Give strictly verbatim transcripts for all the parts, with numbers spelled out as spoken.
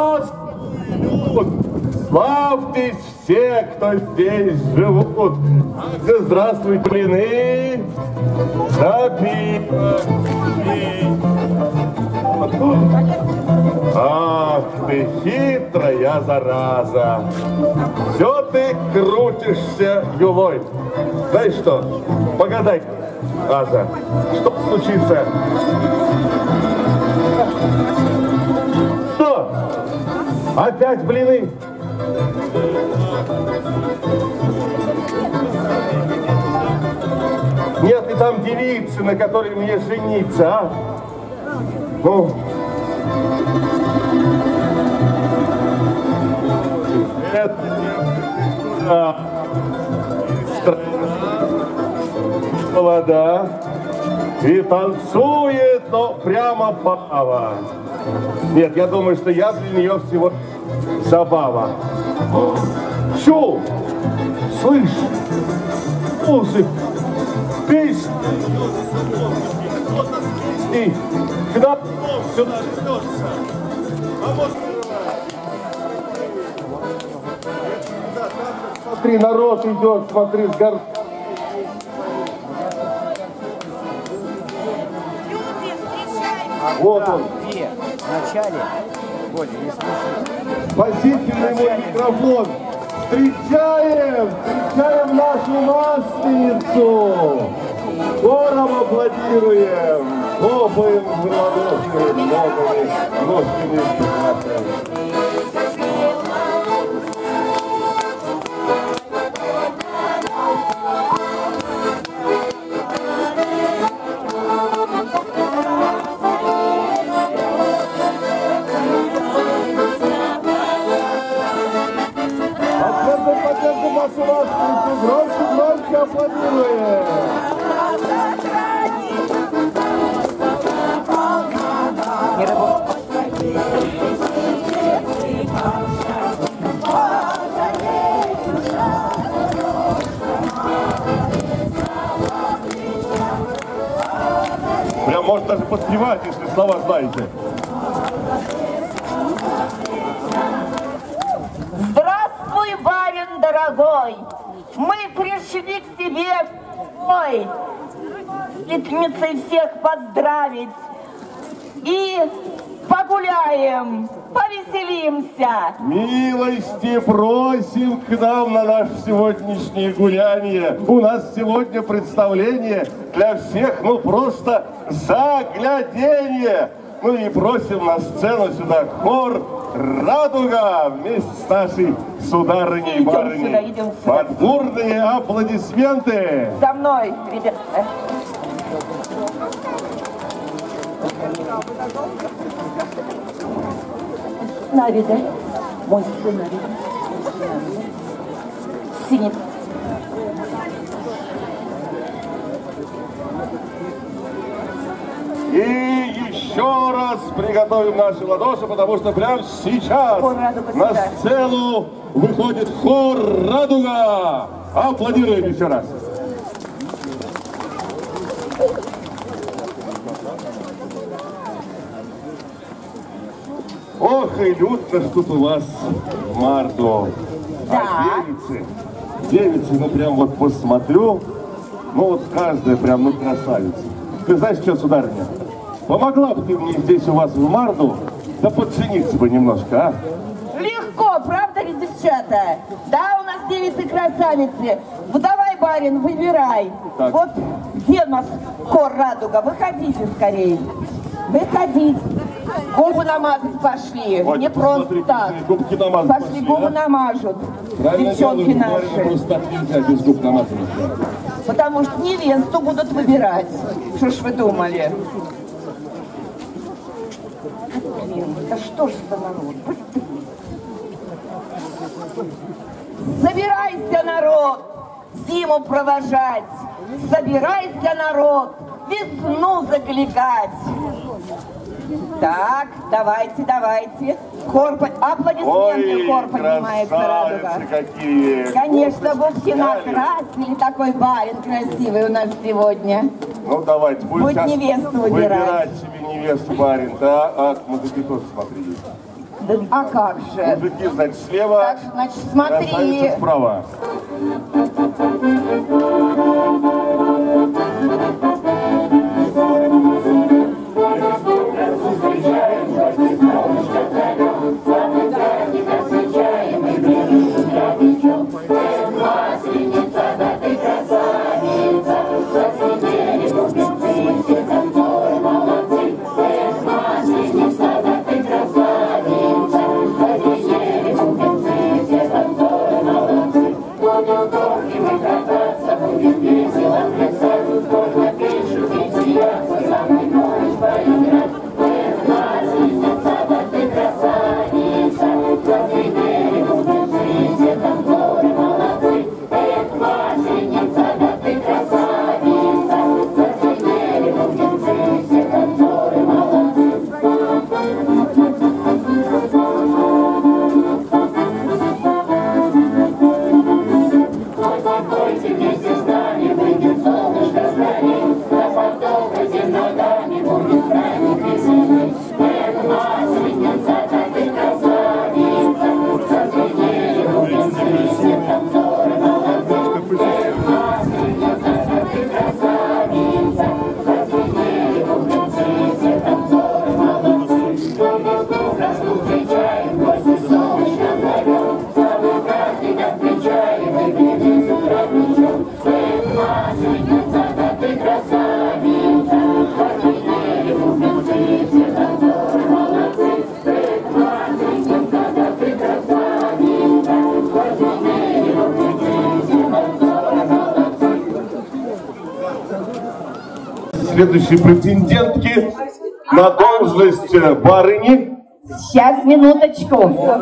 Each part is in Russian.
Здравствуйте! Славьтесь все, кто здесь живут! Здравствуйте, блины! Да, пиво! Ах ты, хитрая зараза! Все ты крутишься юлой. Знаешь что, погадай, Аза, что случится? Что? Опять блины? Нет ли там девицы, на которой мне жениться, а? Ну. Это девушка молода и танцует, но прямо пава. Нет, я думаю, что я для нее всего забава. Чу! Слышь, музыка, песня. И когда сюда вернется, а может... Смотри, народ идет, смотри, с гор... Вот он. Где? В начале? Коля, не слушай. Спасительный мой микрофон. Встречаем! Встречаем нашу масленицу! Хором аплодируем! Хлопаем в ладоши ногами, ножками. Громче, громче аплодируем! Не работает. Прям можно даже подпевать, если слова знаете. Здравствуй, барин дорогой! Мы пришли к тебе, ой, летницей всех поздравить и погуляем, повеселимся. Милости просим к нам на наше сегодняшнее гуляние. У нас сегодня представление для всех, ну просто загляденье. Ну и просим на сцену сюда хор «Радуга» вместе с нашей сударыней Идем барыней. сюда, идем сюда. Под бурные аплодисменты. За мной, ребята. Сценарий, да? Мой сценарий. Синий. И еще раз приготовим наши ладоши, потому что прямо сейчас на сцену выходит хор «Радуга». Аплодируем еще раз. Ох, и людно ж тут у вас, Мардо. Да. А девицы, девицы, ну прям вот посмотрю, ну вот каждая прям, ну красавица. Ты знаешь что, сударыня? Помогла бы ты мне здесь у вас в Марду, да подцениться бы немножко, а? Легко, правда ли, девчата? Да, у нас девицы-красавицы. Ну давай, барин, выбирай. Так. Вот где у нас хор «Радуга»? Выходите скорее. Выходите. Губы намазать пошли. Ой, Не просто посмотри, так. губки намазать Пошли, пошли, губы а? намажут. Правильно Девчонки делают, барин, наши. просто так нельзя без губ намазанных. Потому что невесту будут выбирать. Что ж вы думали? Блин, да что ж за народ? Быстрее. Собирайся, народ, зиму провожать. Собирайся, народ, весну закликать. Так, давайте, давайте. Хор, аплодисменты, Ой, хор поднимается «Радуга». Какие. Конечно, губки накрасили, такой барин красивый у нас сегодня. Ну давайте, будем Будь сейчас невесту выбирать. выбирать себе невесту, барин, да? А, мужики тоже смотри. Да, а как же? Мужики, значит, слева, Так, значит, смотри. красавица справа. Следующие претендентки на должность барыни. Сейчас, минуточку.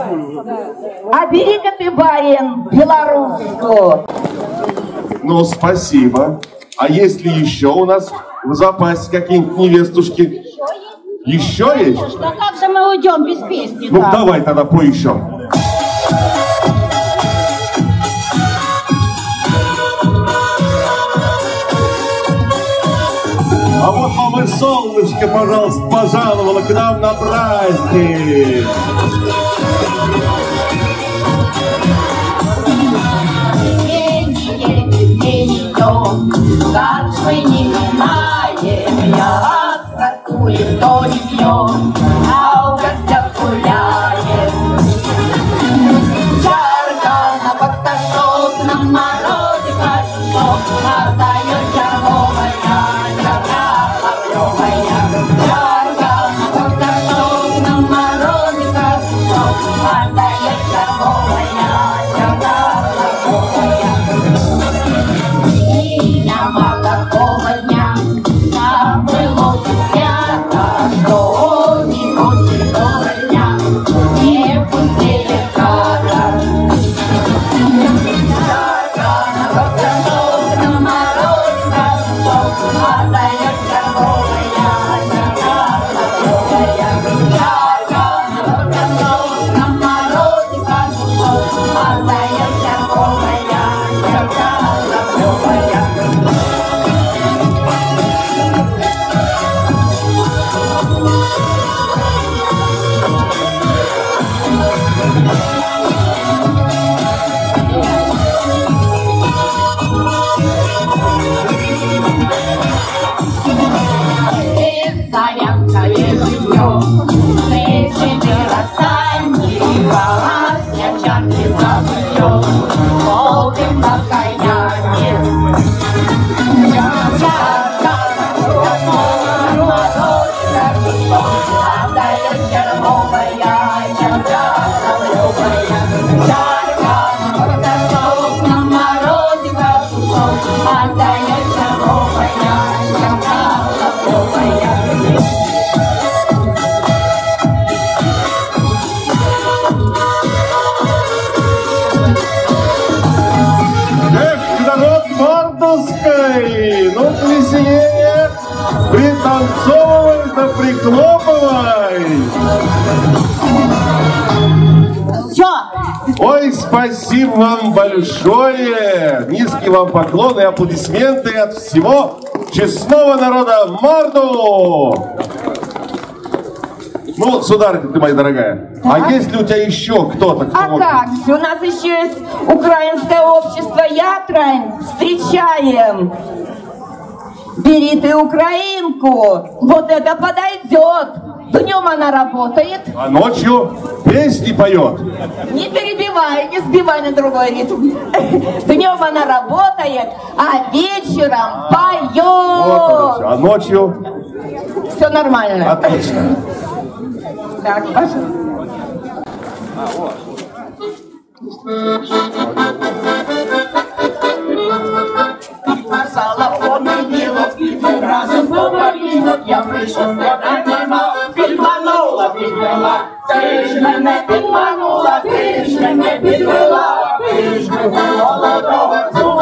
А бери-ка ты, барин, белорусскую. Ну, спасибо. А есть ли еще у нас в запасе какие-нибудь невестушки? Еще есть? Да как же мы уйдем без песни? Ну, давай тогда поищем. А вот вам и солнышко, пожалуйста, пожаловало к нам на праздник. Как мы не знаем, я красует, то не пьем, а в гостях гуляем. Чарка на подсташок, на морозе кашок, отдает червовая, чарка лавровая. Чарка на подсташок, на морозе кашок, отдает червовая, чарка лавровая. Няма такого дня, а было свято, что не после того дня не пустили кара. Чарка на подсташок, на морозе кашок, отдает червовая, чарка лавровая. Чарка на подсташок, на морозе кашок, отдает червовая, чарка лавровая. Ну, веселее, пританцовывай, да прихлопывай. Все. Ой, спасибо вам большое. Низкий вам поклон и аплодисменты от всего честного народа. Морду! Ну, сударыня ты моя дорогая, Так. а есть ли у тебя еще кто-то, кто А мог- как же, у нас еще есть украинское общество Ятрань. Встречаем. Бери ты украинку, вот это подойдет. Днем она работает. А ночью песни поет. Не перебивай, не сбивай на другой ритм. Днем она работает, а вечером Вот оно поет. всё. А ночью? Все нормально. Отлично. Так, пошли. Сказала, помнила, пить разом повалінок, я прийшов, тебе нема, підманула, підвела, ти ж мене підманула, ти ж мене підвела, ти ж мене молодого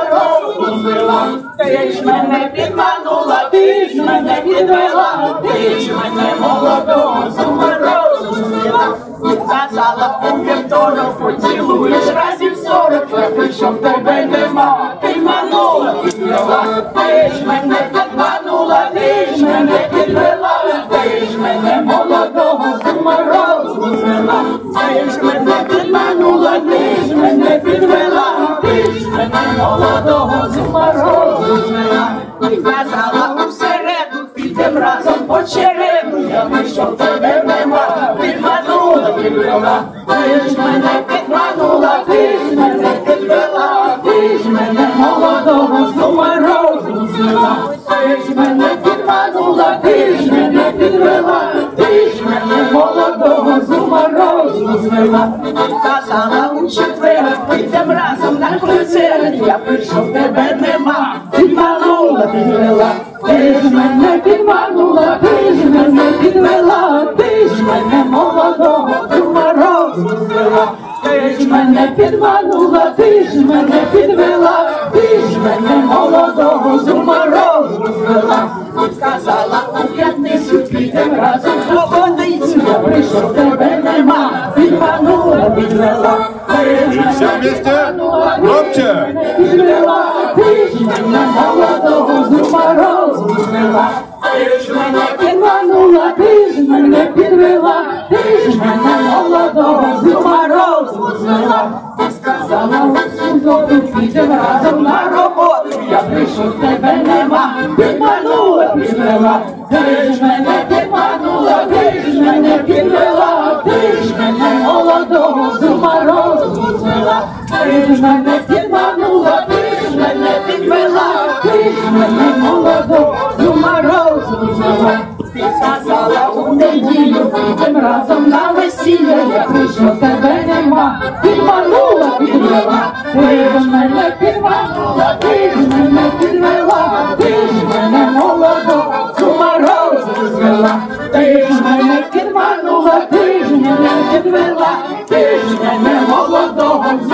цукору збила, ти ж мене підманула, ти ж мене підвела, ти ж мене молодого цукору збила. Сказала, у вівторок поцілуєш разів сорок, я прийшов, тебе нема, підманула, підвела, ти ж мене підманула, ти ж мене підвела, ти ж мене молодого з морозу звела, ти ж мене підманула, ти ж мене підвела, ти ж мене молодого з морозу звела. І казала, у середу підем разом по череду, я вийшов, тебе нема, підманула, підвела, ти ж мене підманула, ти ж мене підвела, ти ж мене молодого з морозу звела, ти ж мене підманула, ти ж мене підвела, ти ж мене молодого з морозу звела. Казала, у четвер підем разом на концерт, я прийшов, тебе нема, підманула, підвела, ти ж мене підманула, ти ж мене підвела, ти ж мене молодого з морозу звела, ти ж мене підманула, ти ж мене підвела, ти ж мене молодого з морозу звела. Сказала, у п'ятницю підем разом по водицю, я прийшов, тебе нема, підманула, підвела, ти ж И все мене вместе. Громче. підвела, ти ж мене молодого з морозу звела, ти ж мене підманула, ти ж мене підвела, ти ж мене молодого з морозу звела. Ти сказала, у суботу підем разом на роботу, я прийшов, тебе нема, підманула, підвела, ти ж мене підманула, ти ж мене підвела, ти ж мене молодого з морозу звела, ти ж мене підманула, ти ж мене підвела, ти ж мене молодого з морозу звела. Ти сказала, у неділю підем разом на весілля, я прийшов, тебе нема, підманула, підвела, ти ж мене підманула, ти ж мене підвела, ти ж мене молодого з морозу звела, ти ж мене підманула, ти ж мене підвела, ти ж мене молодого з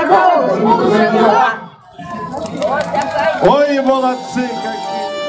морозу звела. Ой, молодцы какие!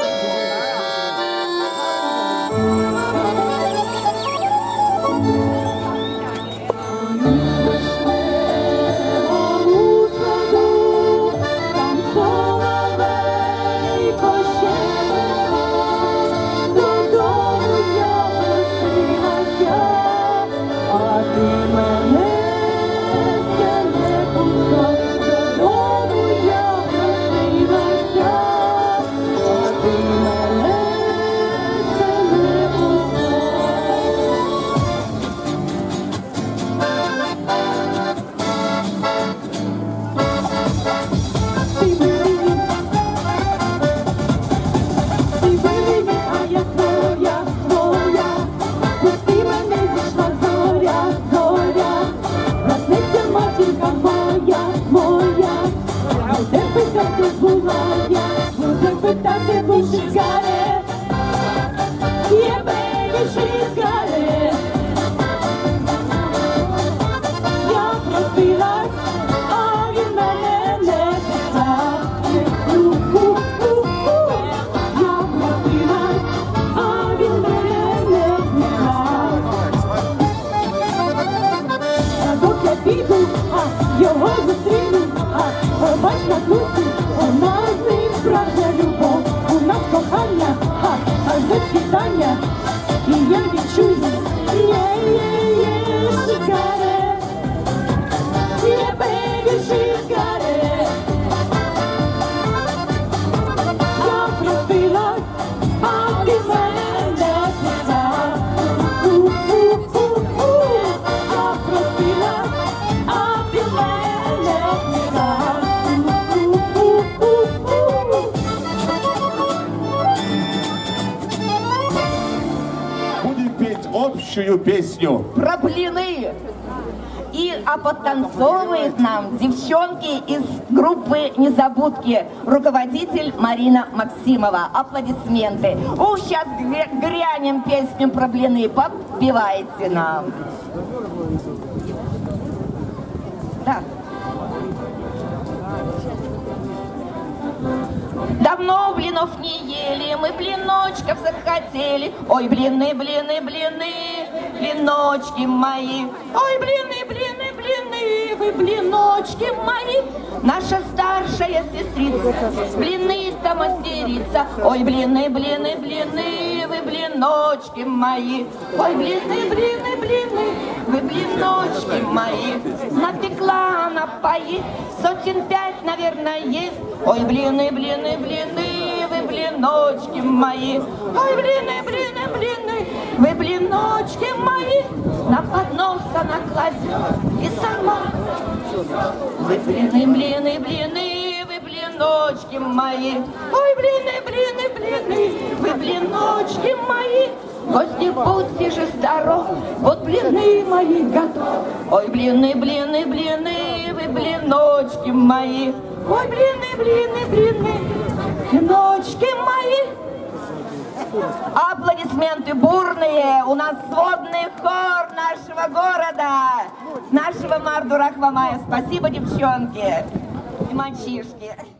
Його зустріну, а побач на кусі, у нас з ним справжня любов, у нас кохання, а аж до світання, і я відчую, я общую песню. Про блины. И а подтанцовывает нам девчонки из группы «Незабудки», руководитель Марина Максимова. Аплодисменты. Ух, сейчас грянем песню про блины, подпевайте нам. Да. Давно блинов не ели, мы блиночков захотели. Ой, блины, блины, блины, блиночки мои. Ой, блины, блины, блины, вы блиночки мои. Наша старшая сестрица, блины-то мастерица. Ой, блины, блины, блины, вы блиночки мои. Ой, блины, блины, блины, вы блиночки мои. Напекла она поесть, сотен пять, наверное, есть. Ой, блины, блины, блины, вы блиночки мои. Ой, блины, блины, блины, вы блиночки мои. На поднос она кладет и сама. Вы блины, блины, блины, вы блиночки мои. Ой, блины, блины, блины, вы блиночки мои. Гости, будьте же здоровы, вот блины мои готовы. Ой, блины, блины, блины, вы блиночки мои. Ой, блины, блины, блины, блиночки мои. Аплодисменты бурные. У нас сводный хор нашего города, нашего Мардура Хвамая. Спасибо, девчонки и мальчишки.